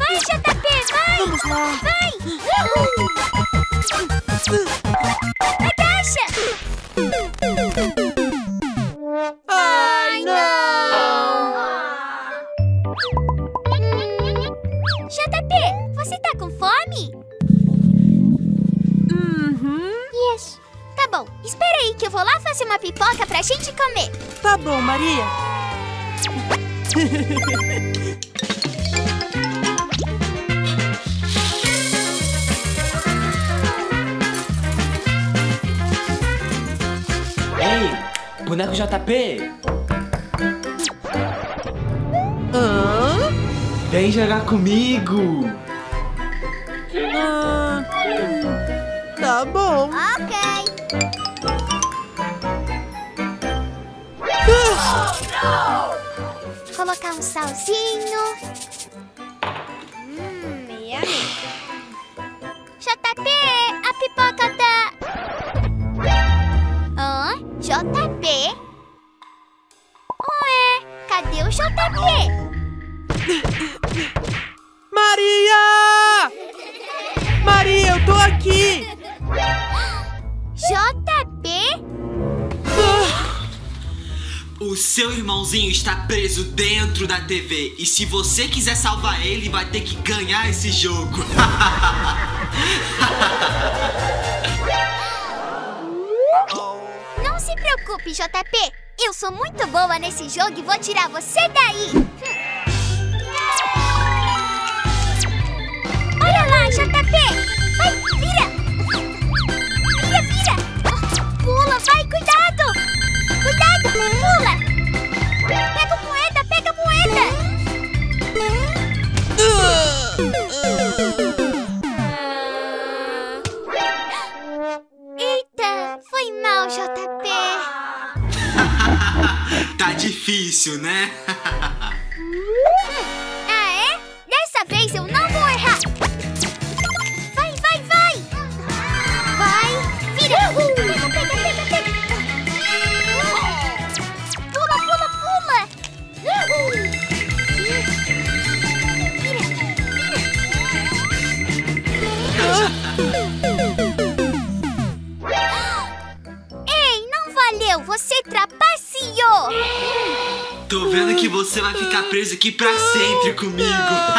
Vai, JP, vai! Vamos lá! Vai! Agacha! Ai, não! JP, você tá com fome? Yes. Tá bom, espera aí que eu vou lá fazer uma pipoca pra gente comer. Tá bom, Maria. Ei, boneco JP! Hã? Vem jogar comigo! Tá bom. Ok. Colocar um salzinho. JP, a pipoca tá... Hã? JP? Ué, cadê o JP? Maria! Maria, eu tô aqui! JP? O seu irmãozinho está preso dentro da TV. E se você quiser salvar ele, vai ter que ganhar esse jogo. Não se preocupe, JP. Eu sou muito boa nesse jogo e vou tirar você daí. Olha lá, JP. Vai, vira. Vira, vira. Pula, vai, cuidado. Cuidado, pula. Pega a moeda, pega a moeda. Eita, foi mal, JP. Tá difícil, né? Ah, é? Dessa vez eu não vou errar. Vai, vai, vai. Vai, vira. Pega, pega, pega, pega. Pula, pula, pula. Vira, Ei, não valeu. Você trapaceou. Tô vendo que você vai ficar preso aqui pra sempre comigo.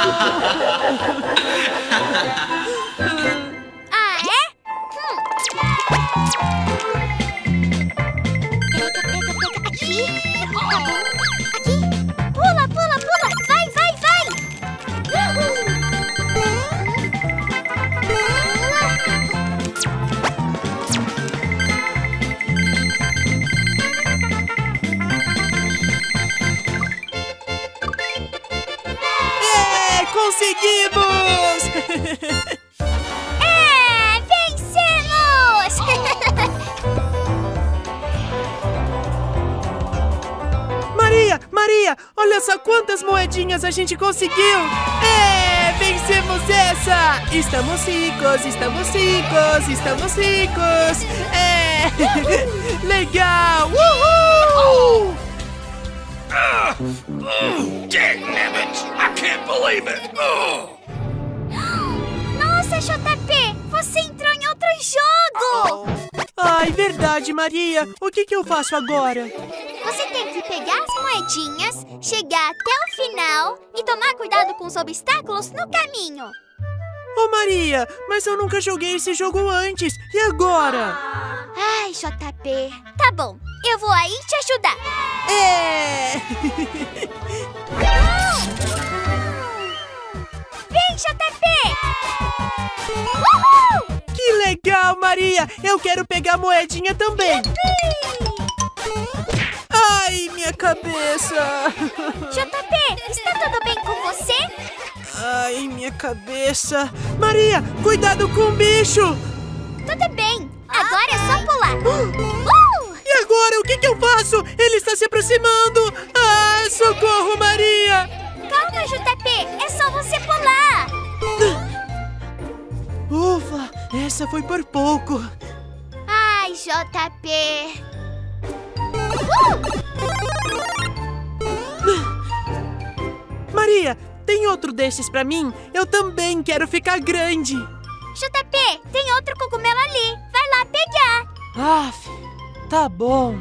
Ah, é? Pega, pega, pega. Aqui. Tá bom. Aqui. Pula, pula, pula. Vai, vai, vai. Conseguimos! É, vencemos! Maria, Maria, olha só quantas moedinhas a gente conseguiu! É, vencemos essa! Estamos ricos, estamos ricos, estamos ricos! É, legal! Uhul! Dangnabbit! I can't believe it! Nossa, JP, você entrou em outro jogo! Ai, verdade, Maria! O que eu faço agora? Você tem que pegar as moedinhas, chegar até o final e tomar cuidado com os obstáculos no caminho. Ô, Maria, mas eu nunca joguei esse jogo antes. E agora? Ai, JP. Tá bom, eu vou aí te ajudar. É! Vem, JP! Uhul! Que legal, Maria! Eu quero pegar a moedinha também. Ai, minha cabeça! JP, está tudo bem com você? Ai, minha cabeça! Maria, cuidado com o bicho! Tudo bem, agora é só pular. E agora, o que eu faço? Ele está se aproximando! Ah, socorro, Maria! Calma, JP, é só você pular. Ufa, essa foi por pouco. Ai, JP. Maria, tem outro desses pra mim? Eu também quero ficar grande. JP, tem outro cogumelo ali. Vai lá pegar. Aff, tá bom.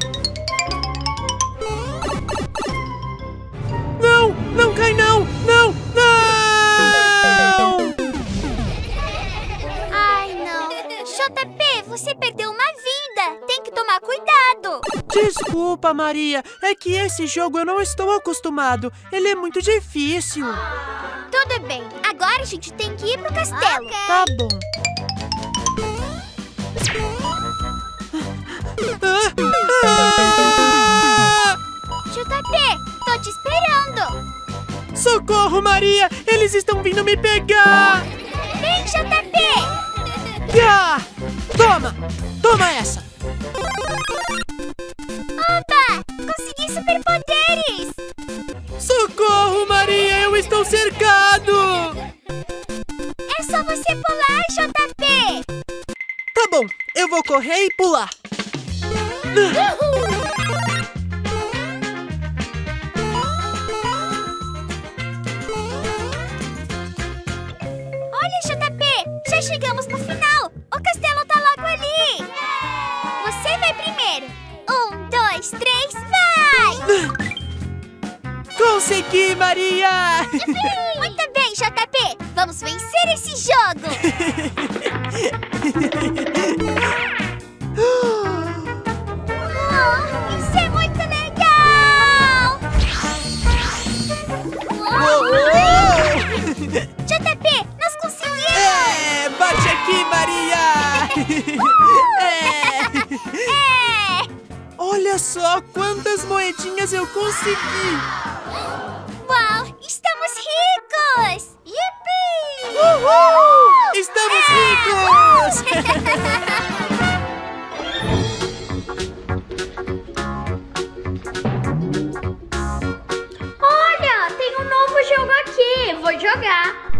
Não, não cai não, não, não! Ai, não. JP, você perdeu uma vida. Tem que tomar cuidado. Desculpa, Maria. É que esse jogo eu não estou acostumado. Ele é muito difícil. Tudo bem. Agora a gente tem que ir pro castelo. Tá bom. JP, tô te esperando. Socorro, Maria! Eles estão vindo me pegar! Vem, JP! Ah! Toma! Toma essa! Oba! Consegui superpoderes! Socorro, Maria! Eu estou cercado! É só você pular, JP! Tá bom, eu vou correr e pular. Olha, JP! Já chegamos no final! O castelo tá logo ali! Você vai primeiro! 1, 2, 3, vai! Consegui, Maria! Muito bem, JP! Vamos vencer esse jogo! Isso é muito legal! JP, nós conseguimos! É, bate aqui, Maria! É! Olha só quantas moedinhas eu consegui! Uau! Estamos ricos! Yippee! Uhul! Estamos ricos! Olha, tem um novo jogo aqui. Vou jogar.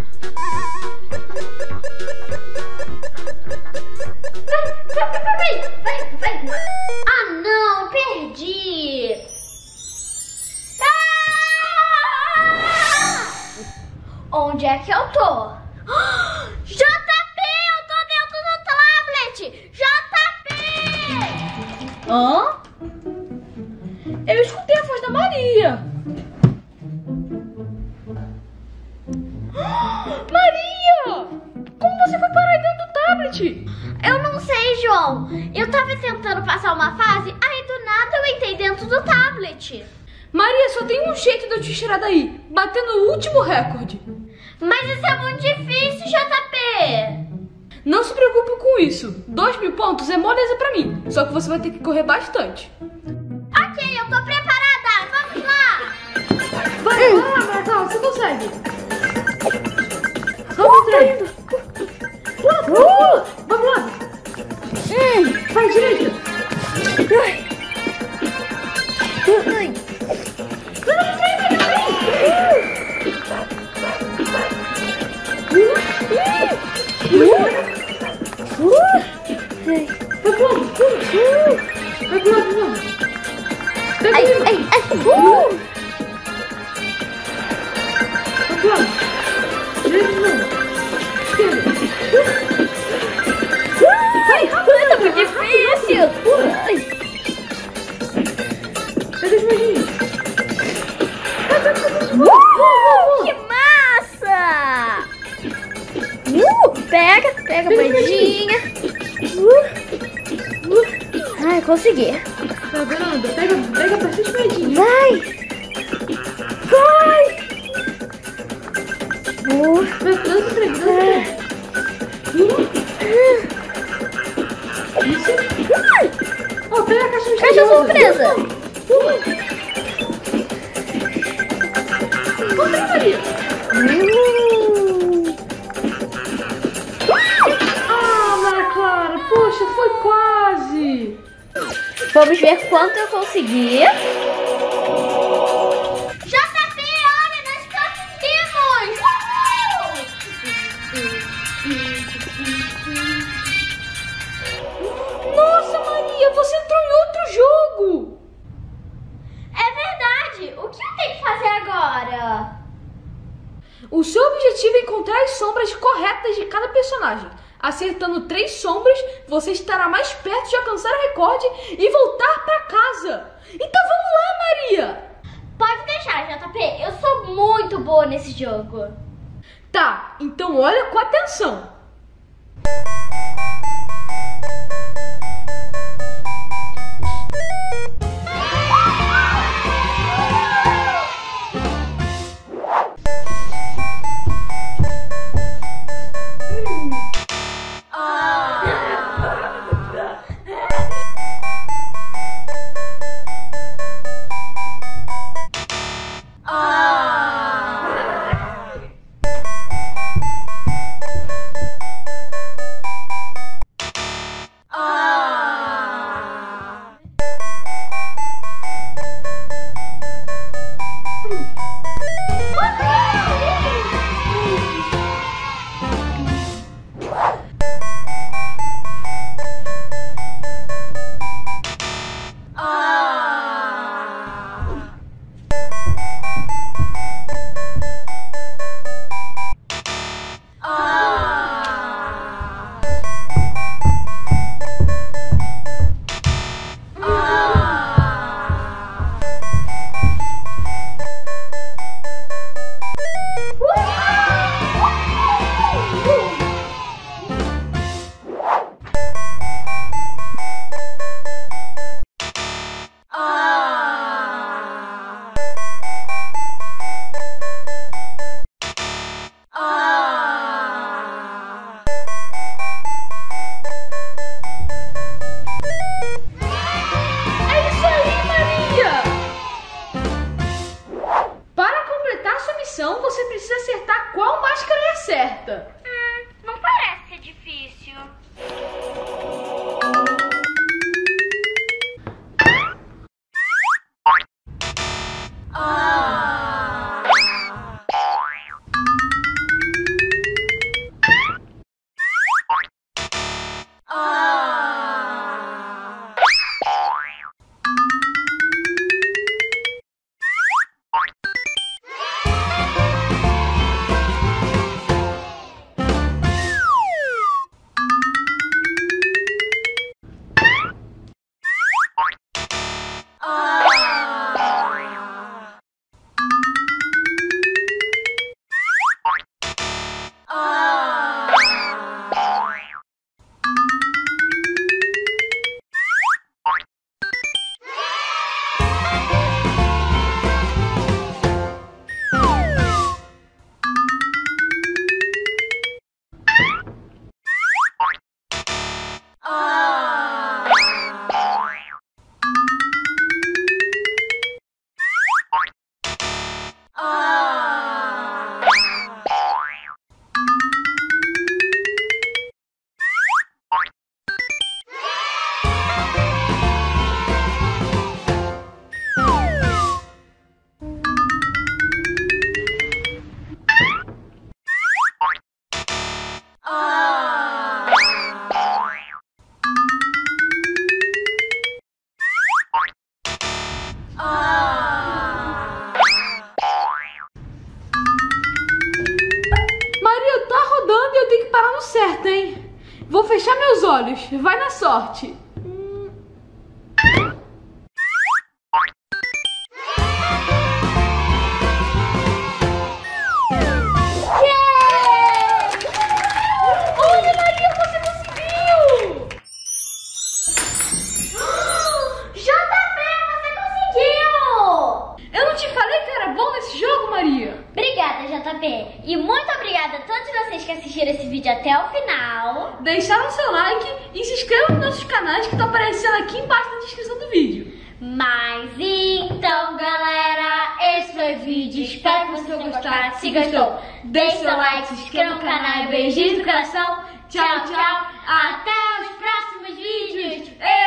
Vai. Ah, não, perdi. Onde é que eu tô? JP, eu tô dentro do tablet. JP! Hã? Eu escutei a voz da Maria. Maria! Como você foi parar aí dentro do tablet? Eu não sei, João. Eu tava tentando passar uma fase, aí do nada eu entrei dentro do tablet. Maria, só tem um jeito de eu te tirar daí, batendo o último recorde. Mas isso é muito difícil, JP. Não se preocupe com isso. 2.000 pontos é moleza pra mim. Só que você vai ter que correr bastante. Ok, eu tô preparada. Vamos lá. Vai lá, Marta, você consegue. Vamos, André. Vamos lá. Vai direito. Tá muito difícil. Que massa! Pega a moedinha. Ai, consegui. Tá vendo? Pega bastante moedinha. Vai! Dança pra ele. Isso. Ó, pega a caixa misteriosa. Caixa surpresa. Conta, Maria. Ah, Maria Clara, poxa, foi quase. Vamos ver quanto eu consegui. JP, olha, nós conseguimos! Nossa, Maria, você entrou em outro jogo. É verdade! O que eu tenho que fazer agora? encontrar as sombras corretas de cada personagem. Acertando 3 sombras, você estará mais perto de alcançar o recorde e voltar para casa. Então vamos lá, Maria! Pode deixar, JP. Eu sou muito boa nesse jogo. Tá, então olha com atenção. Você precisa acertar qual máscara é a certa. Não parece ser difícil. Certo, hein? Vou fechar meus olhos. Vai na sorte. Olha, Maria, você conseguiu! JP, você conseguiu! Eu não te falei que era bom nesse jogo, Maria? Obrigada, JP. E muito obrigada a todos vocês que assistiram esse vídeo até o final. Deixaram seu like e se inscrevam nos nossos canais que estão aparecendo aqui embaixo na descrição do vídeo. Mas então, galera, esse foi o vídeo. Espero que vocês tenham gostado. Se gostou, deixe seu like, se inscreva no canal e beijinhos no coração. Tchau, tchau. Até os próximos vídeos.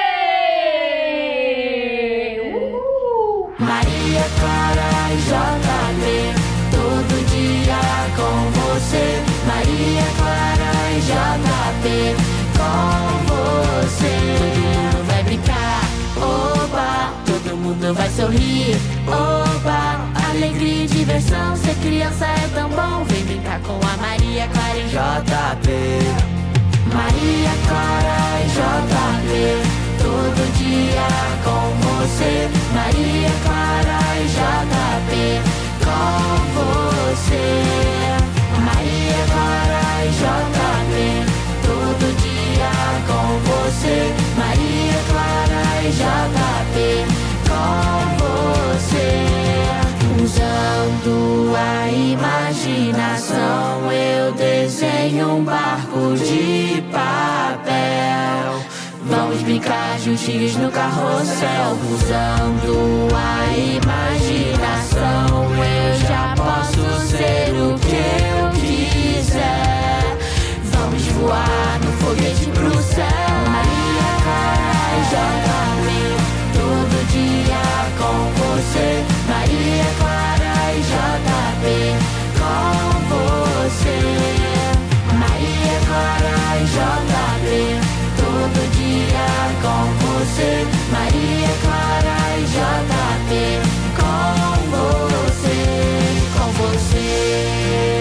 Maria Clara e JP, todo dia com você. Maria Clara e JP, com você. Todo mundo vai brincar, oba, todo mundo vai sorrir, oba, alegria. alegria e diversão. Ser criança é tão bom. Vem brincar com a Maria Clara e JP. Maria Clara e JP, todo dia com você. Maria Clara e JP, com você. Maria Clara e JP, todo dia com você. Maria Clara e JP, com você. Usando a imaginação, eu desenho um barco de papel. Vamos brincar juntinhos no carrossel. Usando a imaginação, eu já posso ser o que eu quiser. Vamos voar no foguete pro céu. Maria Clara e JP, todo dia com você. Maria Clara e JP, com você. Maria Clara e JP, todo dia com você. Maria Clara e JP, com você, com você.